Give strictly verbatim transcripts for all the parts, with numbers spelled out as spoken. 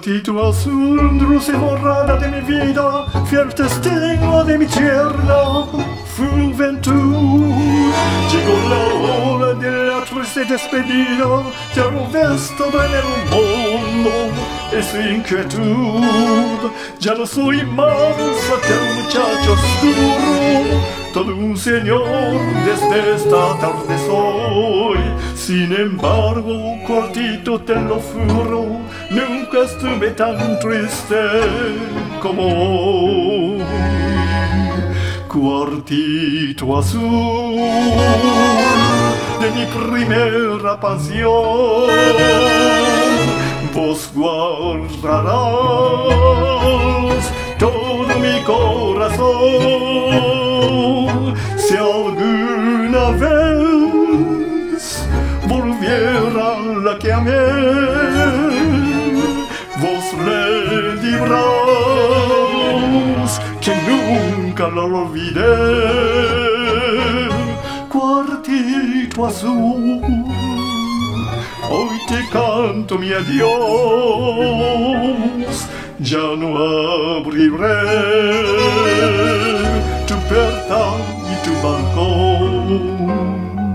Cuartito azul, dulce morada de mi vida, fiel testigo de mi tierna juventud. Llegó la hora de la triste despedida, ya no ves todo en el mundo esa inquietud. Ya no soy más aquel muchacho oscuro, todo un señor desde esta tarde soy. Sin embargo, cuartito te lo juro, nunca estuve tan triste como hoy. Cuartito azul de mi primera pasión, vos guardarás todo mi corazón. Si alguna vez volviera la que amé, vos le dirás que nunca la olvidé. Cuartito azul, hoy te canto mi adiós, ya no abriré tu puerta y tu balcón.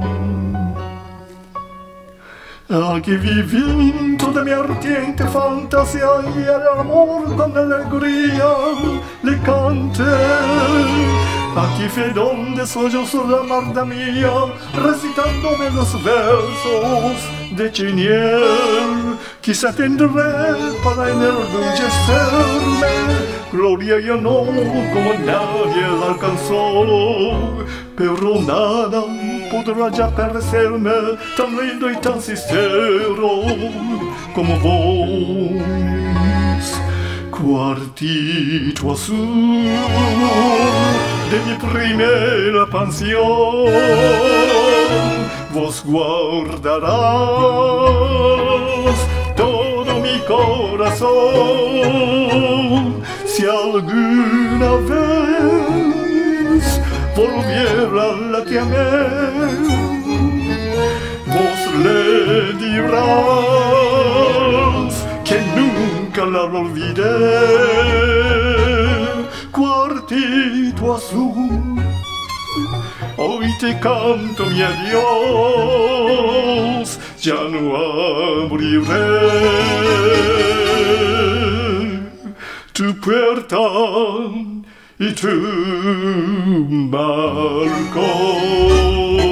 Aquí viví toda mi ardiente fantasía y el amor con alegría le canté. Aquí fue donde sollozó la marda mía, recitándome los versos de Chenier. Quizá tendré para enorgullecerme gloria y honor como nadie la alcanzó, pero nada podrá ya parecerme tan lindo y tan sincero como vos. Cuartito azul de mi primera pasión, vos guardarás todo mi corazón. Si alguna vez volviera la que amé, vos le dirás que nunca la olvidé. Cuartito azul, hoy te canto mi adiós, ya no abriré tu puerta y tu balcón.